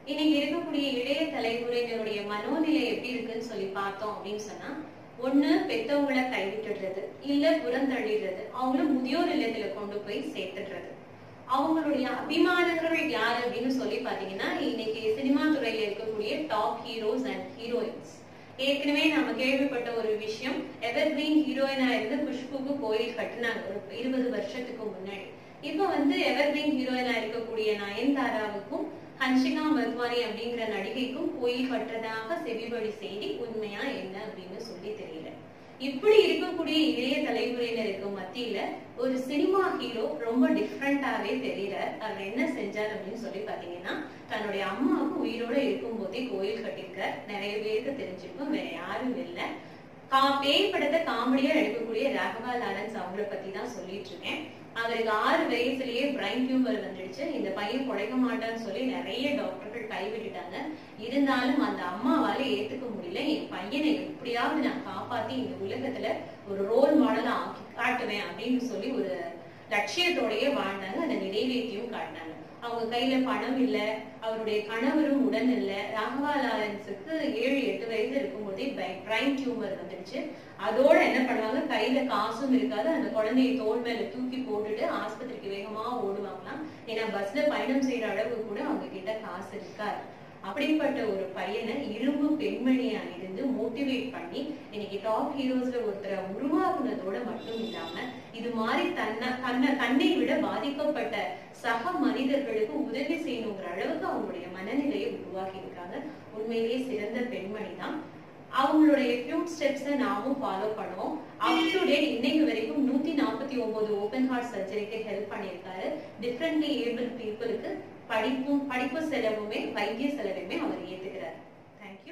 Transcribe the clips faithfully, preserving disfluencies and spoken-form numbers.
இன்னைக்கு இருக்கக்கூடிய இளைய தலைமுறையினருடைய மனோநிலை எப்படி இருக்குன்னு சொல்லி பார்த்தோம் அப்படின்னு சொன்னா, ஒண்ணு பெத்தவங்களை கைவிட்டுடுறது, இல்ல புறந்தள்ளிடுறது, அவங்களும் முதியோர் இல்லத்துல கொண்டு போய் சேர்த்துடுறது. அவங்களுடைய அபிமானங்கள் யார் அப்படின்னு சொல்லி பாத்தீங்கன்னா, இன்னைக்கு சினிமா துறையில இருக்கக்கூடிய டாப் ஹீரோஸ் அண்ட் ஹீரோயின்ஸ். ஏற்கனவே நம்ம கேள்விப்பட்ட ஒரு விஷயம், எவர் கிரீன் ஹீரோயினா இருந்து குஷ்புக்கு கோயில் கட்டினாங்க ஒரு இருபது வருஷத்துக்கு முன்னாடி. இப்ப வந்து எவர் கிரீன் ஹீரோயினா இருக்கக்கூடிய நயன்தாராவுக்கும் ஹன்ஷிகா மத்வானி அப்படிங்கிற நடிகைக்கும் கோயில் கட்டுறதாக செவிவழி செய்தி உண்மையா என்ன அப்படின்னு சொல்லி தெரியல. இப்படி இருக்கக்கூடிய இளைய தலைமுறையினருக்கு மத்தியில ஒரு சினிமா ஹீரோ ரொம்ப டிஃப்ரெண்டாவே தெரியறார். அவர் என்ன செஞ்சார் அப்படின்னு சொல்லி பாத்தீங்கன்னா, தன்னுடைய அம்மாவுக்கு உயிரோட இருக்கும் போதே கோயில் கட்டிருக்கார். நிறைய பேருக்கு தெரிஞ்சிருக்கும், வேற யாரும் இல்ல. கா பேய் படத்தை காமெடியா எடுக்கக்கூடிய ராகவா லாரன்ஸ் அவங்கள பத்தி தான் சொல்லிட்டு இருக்கேன். அவருக்கு ஆறு வயசுலயே பிரைன் டியூமர் வந்துடுச்சு. இந்த பையன் குறைக்க மாட்டான்னு சொல்லி நிறைய டாக்டர்கள் கைவிட்டுட்டாங்க. இருந்தாலும் அந்த அம்மாவால ஏத்துக்க முடியல. என் பையனை எப்படியாவது நான் காப்பாத்தி இந்த உலகத்துல ஒரு ரோல் மாடலா ஆக்கி காட்டுவேன் அப்படின்னு சொல்லி ஒரு லட்சியத்தோடயே வாழ்ந்தாங்க. அதை நிறைவேற்றியும் காட்டினாங்க. அவங்க கையில பணம் இல்ல, அவருடைய கணவரும் உடன் இல்ல. ராகவா லாரன்ஸுக்கு ஏழு எட்டு வயசு இருக்கும்போதே பிரைன் டியூமர் வந்துடுச்சு. அதோட என்ன பண்ணுவாங்க, கையில காசும் இருக்காது. அந்த குழந்தைய தோல் மேல தூக்கி போட்டுட்டு ஆஸ்பத்திரிக்கு வேகமா ஓடுவாங்களாம். ஏன்னா பஸ்ல பயணம் செய்யற அளவு கூட அவங்க கிட்ட காசு இருக்காது. அப்படிப்பட்ட ஒரு பையனை இரும்பு பெண்மணியா இருந்து மோட்டிவேட் பண்ணி இன்னைக்கு டாப் ஹீரோஸ்ல ஒருத்தரை உருவாக்குனதோட மட்டும் இல்லாம, இது மாதிரி தன்னை தன்னை தன்னை விட பாதிக்கப்பட்ட சக மனிதர்களுக்கு உதவி செய்யணுங்கிற அளவுக்கு அவங்களுடைய மனநிலையை உருவாக்கி இருக்காங்க. உண்மையிலேயே சிறந்த பெண்மணி தான். அவங்களுடைய ஃபியூ ஸ்டெப்ஸை நாமும் ஃபாலோ பண்ணுவோம். அப் டு டேட் இன்னைக்கு வரைக்கும் நூத்தி நாற்பத்தி ஒன்பது ஓபன் ஹார்ட் சர்ஜரிக்கு ஹெல்ப் பண்ணியிருக்காரு. டிஃப்ரெண்ட்லி ஏபிள் பீப்புளுக்கு படிப்பும் படிப்பு செலவுமே வைத்திய செலவுமே அவர் ஏத்துக்கிறார். Thank you.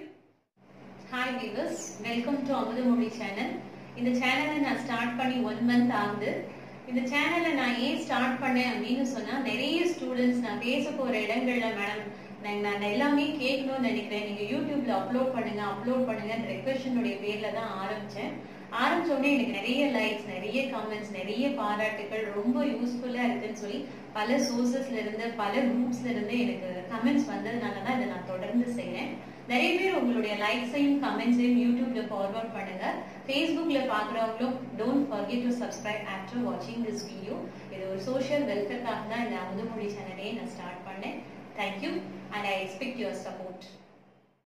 Hi viewers, welcome to Amudhamozhi channel. இந்த சேனலை நான் ஸ்டார்ட் பண்ணி ஒன் மந்த் ஆகுது. இந்த சேனலை நான் ஏன் ஸ்டார்ட் பண்ணேன் அப்படின்னு சொன்னா, நிறைய ஸ்டூடெண்ட்ஸ் நான் பேச போற இடங்கள்ல மேடம் நான் எல்லாமே கேட்கணும்னு நினைக்கிறேன், நீங்க யூடியூப்ல அப்லோட் பண்ணுங்க அப்லோட் பண்ணுங்க ரெக்வெஸ்டனுடைய பேர்ல தான் ஆரம்பிச்சேன். ஆரம்பிச்ச உடனே எனக்கு நிறைய லைக்ஸ், நிறைய கமெண்ட்ஸ், நிறைய பாராட்டுகள், ரொம்ப யூஸ்ஃபுல்லா இருக்குன்னு சொல்லி பல சோர்சஸ்ல இருந்து பல குரூப்ஸ்ல இருந்து எனக்கு கமெண்ட்ஸ் வந்ததுனாலதான் இதை நான் தொடர்ந்து செய்யறேன். நிறைய பேர் உங்களுடைய லைக்ஸையும் கமெண்ட்ஸையும் யூடியூப்ல ஃபார்வர்ட் பண்ணுங்க. ஃபேஸ்புக்ல பாக்குறவங்களும் don't forget to subscribe after வாட்சிங் திஸ் வீடியோ. இது ஒரு சோஷியல் வெல்ஃபேர்க்காக தான் இந்த அமுதமொழி சேனலையே நான் ஸ்டார்ட் பண்ணேன். Thank you and I expect your support.